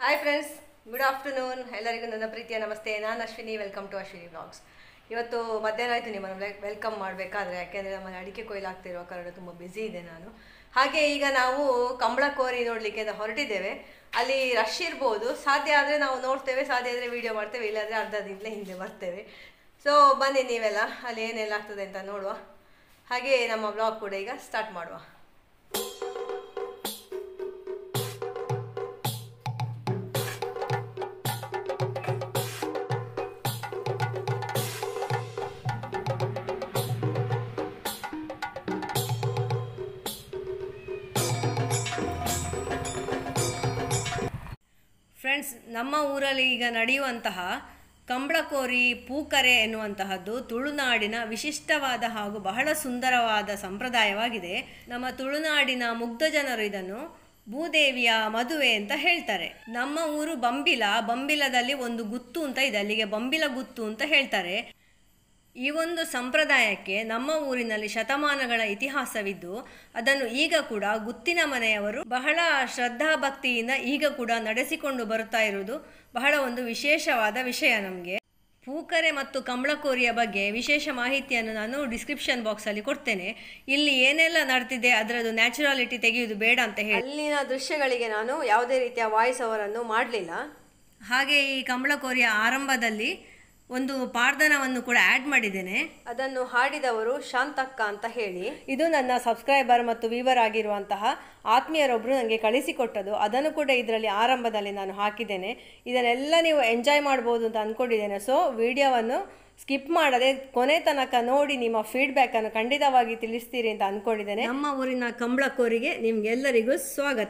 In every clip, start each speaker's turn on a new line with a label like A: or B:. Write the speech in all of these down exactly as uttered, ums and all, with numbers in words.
A: Hi friends, good afternoon. ಎಲ್ಲರಿಗೂ ನನ್ನ ಪ್ರೀತಿಯ ನಮಸ್ತೆ. ನಾನು Ashwini. Welcome to Ashwini vlogs. ಇವತ್ತು ಮಧ್ಯಾಹ್ನ ಆಯಿತು ನಿಮ್ಮನ್ನು ವೆಲ್ಕಮ್ ಮಾಡಬೇಕಾದ್ರೆ, ಯಾಕೆಂದರೆ ನಮ್ಮಲ್ಲಿ ಅಡಿಕೆ ಕೊಯ್ಲಾಗ್ತಿರುವ ಕಾರಣ ತುಂಬ ಬ್ಯುಸಿ ಇದೆ ನಾನು. ಹಾಗೆ ಈಗ ನಾವು ಕಂಬಳಕೋರಿ ನೋಡಲಿಕ್ಕೆ ಹೊರಟಿದ್ದೇವೆ. ಅಲ್ಲಿ ರಶ್ ಇರ್ಬೋದು, ಸಾಧ್ಯ ಆದರೆ ನಾವು ನೋಡ್ತೇವೆ, ಸಾಧ್ಯ ಆದರೆ ವೀಡಿಯೋ ಮಾಡ್ತೇವೆ, ಇಲ್ಲಾಂದರೆ ಅರ್ಧ ದಿನಲೇ ಹಿಂದೆ ಬರ್ತೇವೆ. ಸೊ ಬನ್ನಿ ನೀವೆಲ್ಲ ಅಲ್ಲಿ ಏನೆಲ್ಲ ಆಗ್ತದೆ ಅಂತ ನೋಡುವ. ಹಾಗೆ ನಮ್ಮ ಬ್ಲಾಗ್ ಕೂಡ ಈಗ ಸ್ಟಾರ್ಟ್ ಮಾಡುವ. ಫ್ರೆಂಡ್ಸ್, ನಮ್ಮ ಊರಲ್ಲಿ ಈಗ ನಡೆಯುವಂತಹ ಕಂಬಳಕೋರಿ ಪೂಕರೆ ಎನ್ನುವಂತಹದ್ದು ತುಳುನಾಡಿನ ವಿಶಿಷ್ಟವಾದ ಹಾಗೂ ಬಹಳ ಸುಂದರವಾದ ಸಂಪ್ರದಾಯವಾಗಿದೆ. ನಮ್ಮ ತುಳುನಾಡಿನ ಮುಗ್ಧ ಜನರು ಇದನ್ನು ಭೂದೇವಿಯ ಮದುವೆ ಅಂತ ಹೇಳ್ತಾರೆ. ನಮ್ಮ ಊರು ಬಂಬಿಲ. ಬಂಬಿಲದಲ್ಲಿ ಒಂದು ಗುತ್ತು ಅಂತ ಇದೆ, ಅಲ್ಲಿಗೆ ಬಂಬಿಲ ಗುತ್ತು ಅಂತ ಹೇಳ್ತಾರೆ. ಈ ಒಂದು ಸಂಪ್ರದಾಯಕ್ಕೆ ನಮ್ಮ ಊರಿನಲ್ಲಿ ಶತಮಾನಗಳ ಇತಿಹಾಸವಿದ್ದು, ಅದನ್ನು ಈಗ ಕೂಡ ಗುತ್ತಿನ ಮನೆಯವರು ಬಹಳ ಶ್ರದ್ಧಾ ಭಕ್ತಿಯಿಂದ ಈಗ ಕೂಡ ನಡೆಸಿಕೊಂಡು ಬರುತ್ತಾ ಇರುವುದು ಬಹಳ ಒಂದು ವಿಶೇಷವಾದ ವಿಷಯ. ನಮಗೆ ಪೂಕರೆ ಮತ್ತು ಕಂಬಳಕೋರಿಯ ಬಗ್ಗೆ ವಿಶೇಷ ಮಾಹಿತಿಯನ್ನು ನಾನು ಡಿಸ್ಕ್ರಿಪ್ಷನ್ ಬಾಕ್ಸಲ್ಲಿ ಕೊಡ್ತೇನೆ. ಇಲ್ಲಿ ಏನೆಲ್ಲ ನಡೆದಿದೆ ಅದರದ್ದು ನ್ಯಾಚುರಾಲಿಟಿ ತೆಗೆಯುವುದು ಬೇಡ ಅಂತ ಹೇಳಿ ಅಲ್ಲಿನ ದೃಶ್ಯಗಳಿಗೆ ನಾನು ಯಾವುದೇ ರೀತಿಯ ವಾಯ್ಸ್ ಓವರನ್ನು ಮಾಡಲಿಲ್ಲ. ಹಾಗೆ ಈ ಕಂಬಳಕೋರಿಯ ಆರಂಭದಲ್ಲಿ ಒಂದು ಪಾರ್ದನವನ್ನು ಕೂಡ ಆ್ಯಡ್ ಮಾಡಿದ್ದೇನೆ. ಅದನ್ನು ಹಾಡಿದವರು ಶಾಂತಕ್ಕ ಅಂತ ಹೇಳಿ. ಇದು ನನ್ನ ಸಬ್ಸ್ಕ್ರೈಬರ್ ಮತ್ತು ವ್ಯೂವರ್ ಆಗಿರುವಂತಹ ಆತ್ಮೀಯರೊಬ್ಬರು ನನಗೆ ಕಳಿಸಿಕೊಟ್ಟದು. ಅದನ್ನು ಕೂಡ ಇದರಲ್ಲಿ ಆರಂಭದಲ್ಲಿ ನಾನು ಹಾಕಿದ್ದೇನೆ. ಇದನ್ನೆಲ್ಲ ನೀವು ಎಂಜಾಯ್ ಮಾಡ್ಬೋದು ಅಂತ ಅಂದ್ಕೊಂಡಿದ್ದೇನೆ. ಸೊ ವಿಡಿಯೋವನ್ನು ಸ್ಕಿಪ್ ಮಾಡದೆ ಕೊನೆ ತನಕ ನೋಡಿ ನಿಮ್ಮ ಫೀಡ್ಬ್ಯಾಕನ್ನು ಖಂಡಿತವಾಗಿ ತಿಳಿಸ್ತೀರಿ ಅಂತ ಅಂದ್ಕೊಂಡಿದ್ದೇನೆ. ನಮ್ಮ ಊರಿನ ಕಂಬಳಕೋರಿಗೆ ನಿಮ್ಗೆಲ್ಲರಿಗೂ ಸ್ವಾಗತ.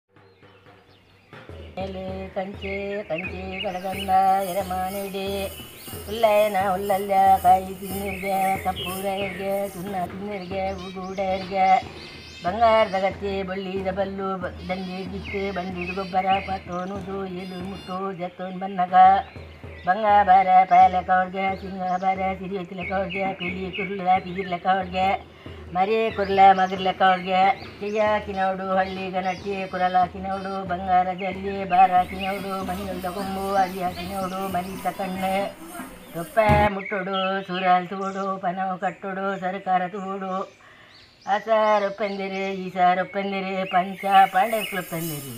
B: ಕಂಚೆ ಕಂಚೆ ಕಡಗಂದ ಎರಮಾನಿಡಿ ಉಲ್ಲಯನ ಉಲ್ಲಲ್ಯ ಕಾಯಿ ತಿನ್ನೀರಿಗೆ ಕಪ್ಪೂರರಿಗೆ ಸುಣ್ಣ ತಿನ್ನೀರಿಗೆ ಉಡುಡೆಯರಿಗೆ ಬಂಗಾರದ ಗತ್ತಿ ಬಳ್ಳಿದ ಬಲ್ಲು ದಂಡಿ ಗಿತ್ತೆ ಬಂಡಿದು ಗೊಬ್ಬರ ಪತ್ತೋನುದು ಎಲು ಮುಟ್ಟು ಜತ್ತೋನ್ ಬನ್ನಗ ಬಂಗ ಬಾರ ಪಾಯಲೆಕ್ಕ ಅವ್ರಿಗೆ ಸಿಂಗ ಬಾರ ಸಿರಿ ಲೆಕ್ಕ ಅವ್ರಿಗೆ ಪಿಲಿ ಕುರ್ಲ ಪಿಜಿರ್ ಲೆಕ್ಕ ಅವ್ರಿಗೆ ಮರಿ ಕುರ್ಲ ಮಗರ್ ಲೆಕ್ಕ ಅವ್ರಿಗೆ ಕೆಯ್ಯ ಕಿನವಡು ಹಳ್ಳಿ ಗನಟ್ಟಿ ಕುರಲ ಕಿನವಡು ಬಂಗಾರ ಜಲ್ಲಿ ಬಾರ ಕಿನವಡು ಮನಿಯೊಲ್ದ ಕೊಂಬು ಅದಿ ಕಿನವಡು ಮರಿತ ಕಣ್ಣೆ ತೊಪ್ಪ ಮುಟ್ಟೋಡು ಸೂರಾಲ್ ತೂಡು ಪನವು ಕಟ್ಟೋಡು ಸರ್ಕಾರ ತೂಡು ಆಸ ರೊಪ್ಪಂದಿರಿ ಈಸ ರೊಪ್ಪಂದಿರಿ ಪಂಚ ಪಾಂಡಕ್ಲೊಪ್ಪಂದಿರಿ.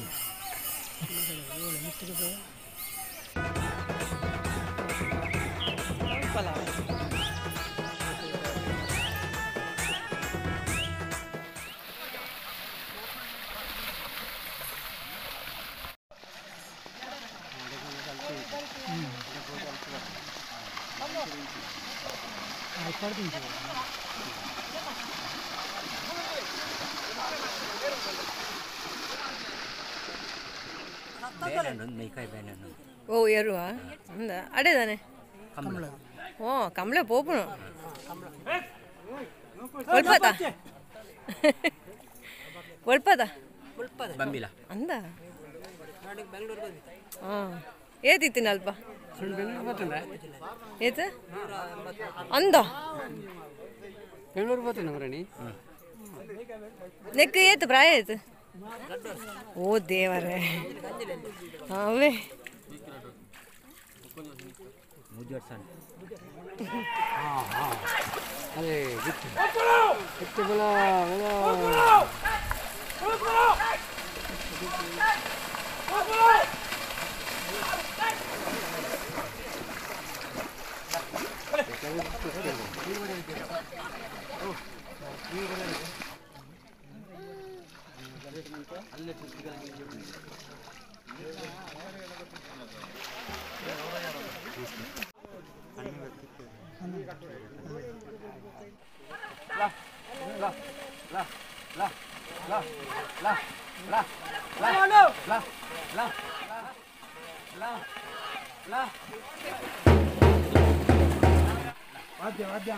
A: ಓ ಎರುವ ಅಂದ ಅಡೇದಾನೆ ಓ ಕಮಲೆ ಪೋಪುನು ಒಲ್ಪದ ಒಲ್ಪದ ಅಂದ ಹಾಂ ಏತಿತ್ತಿನ ಅಲ್ಪ ಏತ ಅಂದ ಬೆಂಗಳೂರು ಬರ್ತೀನಿ ನೆಕ್ ಏತು ಪ್ರಾಯ ಆಯ್ತು. ಓ ದೇವರೇ, ಅವೇ ವಾದ್ಯ ವಾದ್ಯ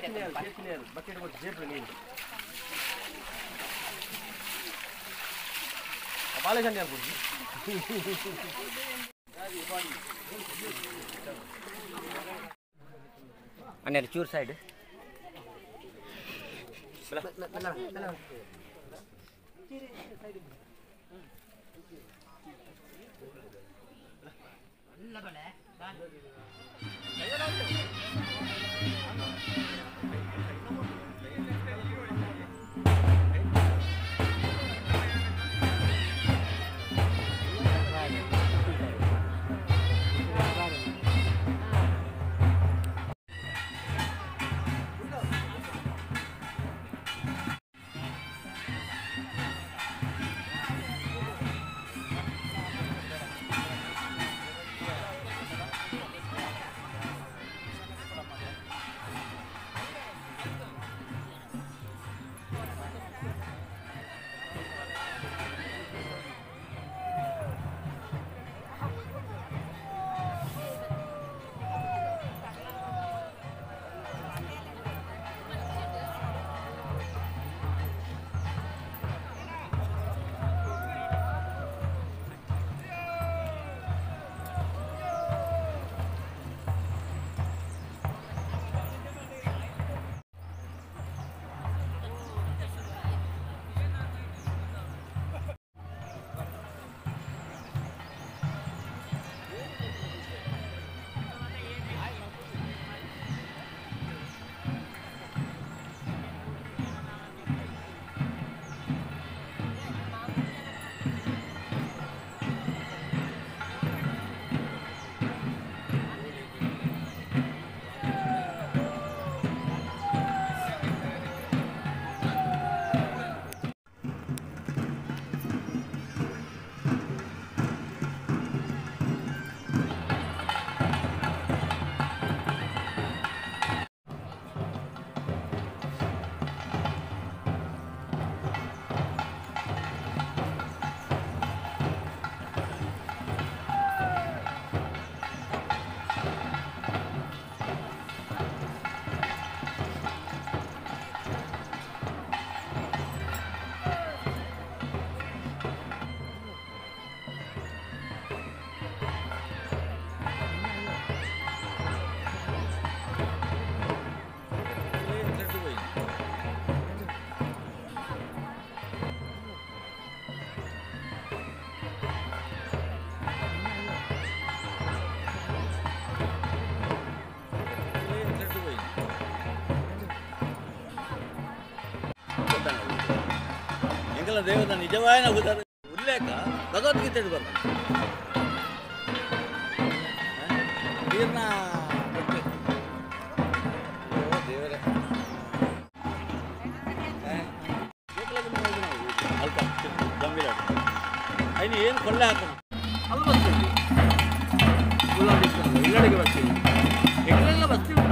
B: అన్న చూర్ సైడ్
C: ದೇವರ ನಿಜವಾದ ಉಲ್ಲೇಖ ಭಗವದ್ಗೀತೆ ಬರ್ತದೆ. ನೀರ್ನ ದೇವರೇ ಅಲ್ಪ ಗಂಭೀರ అయిన ಏನು ಕೊಳ್ಳೆ ಹಾಕೋಣ ಅಲ್ಲಿ ಬರ್ತೀವಿ, ಇಲ್ಲಡಿಗೆ ಬರ್ತೀವಿ, ಎಗಳೆಲ್ಲ ಬರ್ತೀವಿ.